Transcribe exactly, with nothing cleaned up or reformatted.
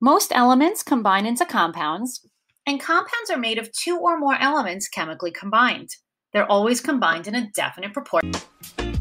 Most elements combine into compounds, and compounds are made of two or more elements chemically combined. They're always combined in a definite proportion.